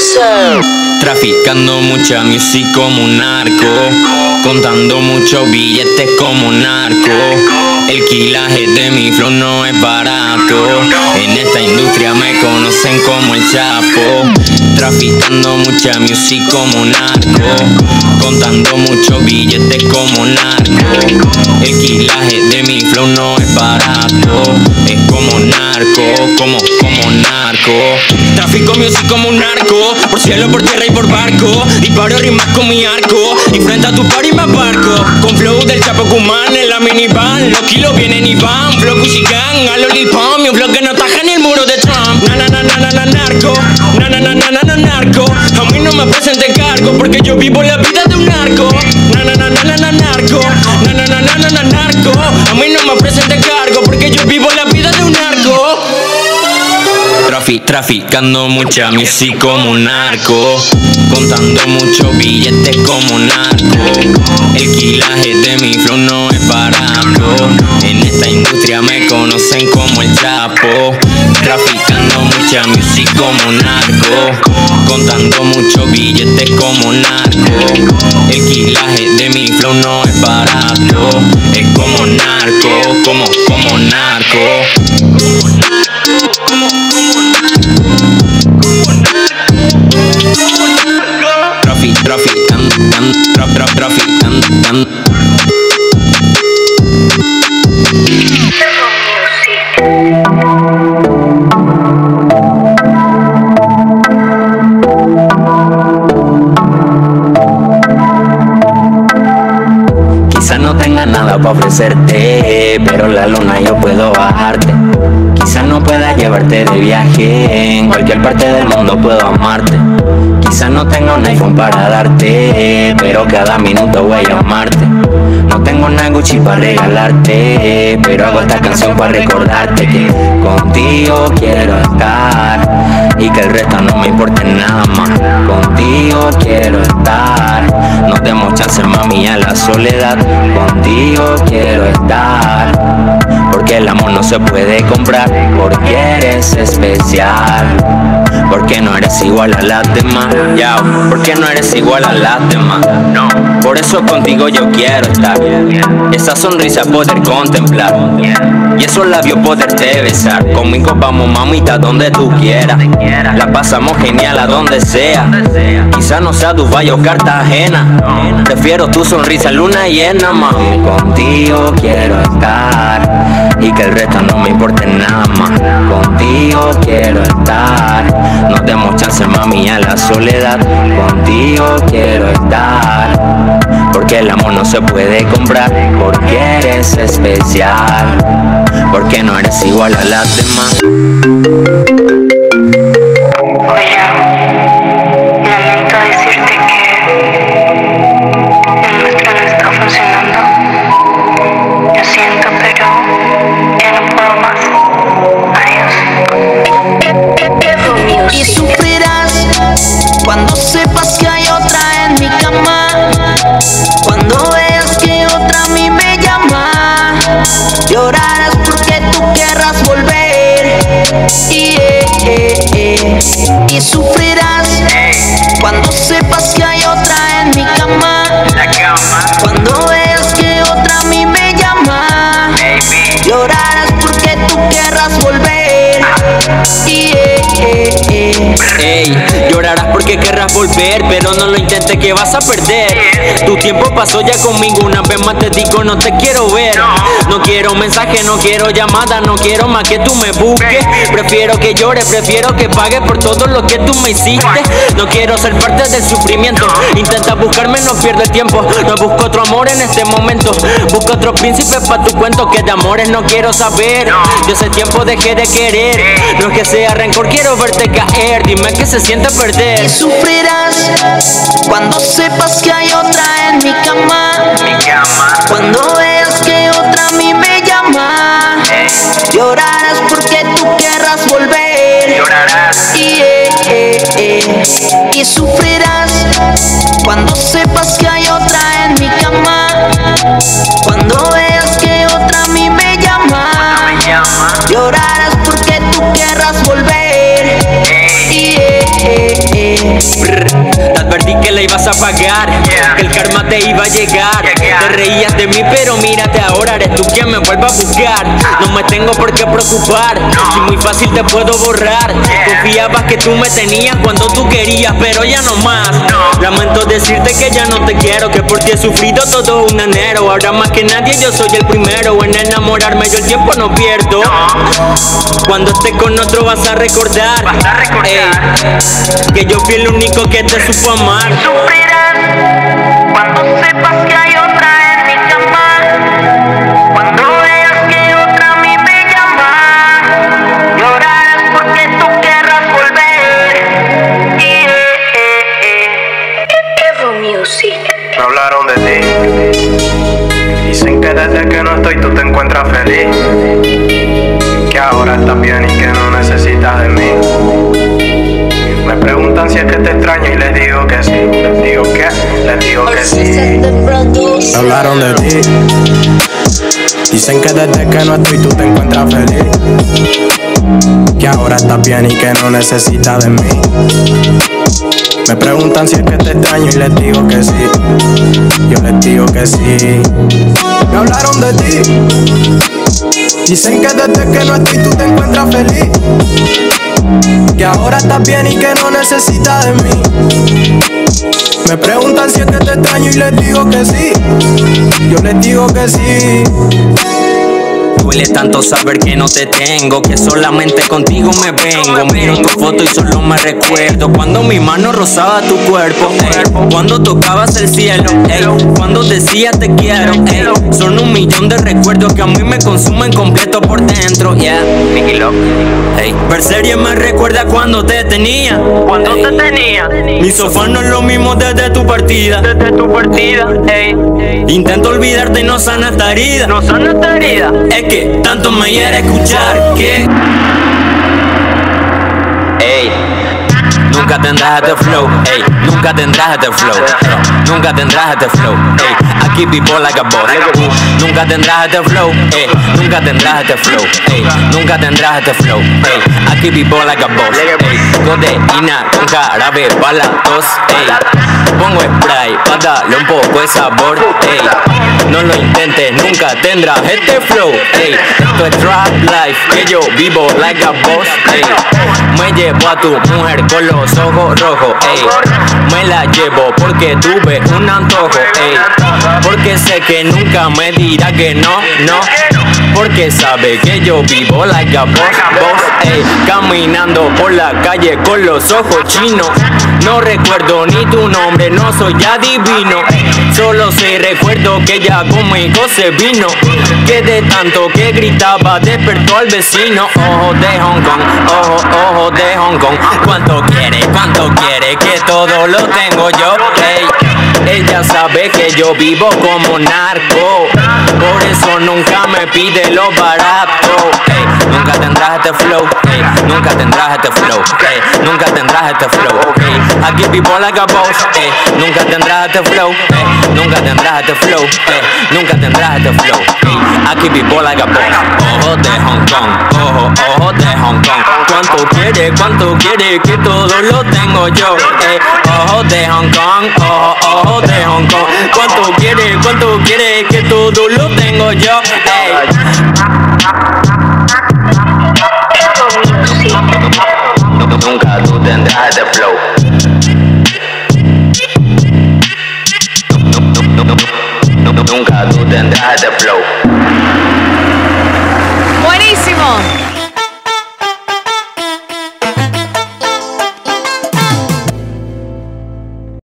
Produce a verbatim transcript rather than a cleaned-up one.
Traficando mucha music como un narco, contando muchos billetes como un narco. El quilaje de mi flow no es barato, en esta industria me conocen como el Chapo. Traficando mucha music como un narco, contando muchos billetes como un narco. El quilaje de mi flow no es barato, es como narco, como, como narco. Trafico music como un narco, por cielo, por tierra y por barco. Disparo rimas con mi arco, y frente a tu party me aparco. Con flow del Chapo Cumán en la minivan, los kilos vienen y van. Flow Cuchigan, a lollipop, mi flow que no taja ni el muro de Trump. Na na na na na na narco, na na na na na na narco. A mí no me presente cargo, porque yo vivo la vida de un narco. Na na na na na na narco, na na na na na na narco. A mí no me presente cargo, porque yo vivo la vida de un narco. Trafi, traficando mucha music como un narco, contando muchos billetes como un narco. El quilaje de mi flow no es barato, en esta industria me conocen como el Chapo. Traficando mucha music como un narco, contando muchos billetes como un narco. El quilaje de mi flow no es barato, es como narco, como, como narco. Trafi, trafican, tan, trap, trap, trafican, tan. Quizás no tenga nada para ofrecerte, pero la luna yo puedo bajarte. Quizás no pueda llevarte de viaje, en cualquier parte del mundo puedo amarte. Quizás no tenga un iPhone para darte, pero cada minuto voy a llamarte. No tengo una Gucci para regalarte, pero hago esta canción para recordarte que contigo quiero estar y que el resto no me importe nada más. Contigo quiero estar, no demos chance mami a la soledad. Contigo quiero estar, porque el amor no se puede comprar, porque eres especial, porque no eres igual a las demás. Ya, porque no eres igual a las demás. No, por eso contigo yo quiero estar. Esa sonrisa poder contemplar y esos labios poderte besar. Conmigo vamos mamita donde tú quieras, la pasamos genial a donde sea. Quizás no sea Dubái o Cartagena, prefiero tu sonrisa luna llena mami. Contigo quiero estar y que el resto no me importe nada más. Contigo quiero estar, no demos chance mami a la soledad. Contigo quiero estar, porque el amor no se puede comprar, porque eres especial, porque no eres igual a las demás. Oye, lamento decirte que el nuestro no está funcionando. Lo siento, pero ya no puedo más. Adiós. Y sufrirás cuando sepas que hay otra en mi cama, cuando veas que otra a mí me llama. Llorarás porque tú querrás volver. Y, eh, eh, eh. y sufrirás cuando sepas que hay otra en mi cama, cuando veas que otra a mí me llama. Llorarás porque tú querrás volver. Y, eh, eh, eh. Ey, llorarás porque querrás volver, pero no lo intentes que vas a perder. Tu tiempo pasó ya conmigo, una vez más te digo no te quiero ver. No quiero mensaje, no quiero llamada, no quiero más que tú me busques. Prefiero que llores, prefiero que pagues por todo lo que tú me hiciste. No quiero ser parte del sufrimiento, intenta buscarme, no pierdo el tiempo. No busco otro amor en este momento, busco otro príncipe pa' tu cuento, que de amores no quiero saber. Yo hace tiempo dejé de querer, no es que sea rencor, quiero verte caer. Dime que se siente perder. Y sufrirás cuando sepas que hay otra en mi cama, cuando veas que otra a mí me llama. Llorarás porque tú querrás volver. Y, eh, eh, eh. y sufrirás cuando sepas que hay otra en mi cama, cuando veas que otra a mí me llama. Llorarás porque tú querrás volver. Y, eh, eh, eh. a pagar, que el karma te iba a llegar. Te reías de mí pero mírate ahora, eres tú quien me vuelve a buscar. No me tengo por qué preocupar, si muy fácil te puedo borrar. Confiabas que tú me tenías cuando tú querías, pero ya no más. Lamento decirte que ya no te quiero, que por ti he sufrido todo un enero. Ahora más que nadie yo soy el primero en enamorarme, yo el tiempo no pierdo. Cuando estés con otro vas a recordar, ey, que yo fui el único que te supo amar. Sufrirás cuando sepas que hay otra en mi cama, cuando veas que otra a mí me llama. Llorarás porque tú querrás volver. Yeah, yeah. Evo Music. Me hablaron de ti, dicen que desde que no estoy tú te encuentras feliz, que ahora estás bien y que no necesitas de mí. Me preguntan si es que te extraño y les digo que sí. Les digo que, les digo que sí. Me hablaron de ti, dicen que desde que no estoy tú te encuentras feliz, que ahora estás bien y que no necesitas de mí. Me preguntan si es que te extraño y les digo que sí. Yo les digo que sí. Me hablaron de ti, dicen que desde que no estoy tú te encuentras feliz, que ahora estás bien y que no necesitas de mí. Me preguntan si es que te extraño y les digo que sí. Yo les digo que sí. Duele tanto saber que no te tengo, que solamente contigo me vengo. Miro tu foto y solo me recuerdo cuando mi mano rozaba tu cuerpo, ey, cuando tocabas el cielo, ey, cuando decía te quiero, ey. Son un millón de recuerdos que a mí me consumen completo por dentro, yeah. Mickey Love, ey. Ver serie me recuerda cuando te tenía, cuando ey. te tenía. Mi sofá no es lo mismo desde tu partida, desde tu partida, ey. Intento olvidarte y no sana esta herida, no sana esta herida. Es que tanto me hiere escuchar que ey, nunca tendrás este flow, ey, nunca tendrás este flow, ey, nunca tendrás este flow, ey, I keep people like a boss. Nunca tendrás este flow, ey, nunca tendrás este flow, ey, nunca tendrás este flow, ey, I keep people like a boss, ey, codeína con jarabe pa' la tos, ey, pongo spray pa' darle un poco de sabor, ey, no lo intentes, nunca tendrás este flow, ey, esto es trap life, que yo vivo like a boss, ey, me llevo a tu mujer con los ojos rojos, ey, me la llevo porque tuve un antojo, ey, porque sé que nunca me dirá que no, no, porque sabe que yo vivo like a boss, boss, ey, caminando por la calle con los ojos chinos, no recuerdo ni tu nombre, no soy adivino, solo sé recuerdo que ya conmigo se vino, que de tanto que gritaba despertó al vecino. Ojos de Hong Kong, ojos, ojos de Hong Kong, cuánto quiere, cuánto quiere, que todo lo tengo yo, ey. Ella sabe que yo vivo como narco, por eso nunca me pide lo barato, ey. Nunca tendrás este flow, ey, nunca tendrás este flow, ey, nunca tendrás este flow, ey. Aquí people like a boss, ey, nunca tendrás este flow, ey, nunca tendrás este flow, ey, nunca tendrás este flow, ey. Aquí people like a boss. Ojos de Hong Kong, ojos, ojos de Hong Kong, cuánto quiere, cuánto quiere, que todo lo tengo yo, ey. Ojos de Hong Kong, ojos, ojos de Hong Kong, cuánto quiere, cuánto quiere, que todo lo tengo yo, ey. Nunca tú tendrás este flow. Nunca tú tendrás este flow.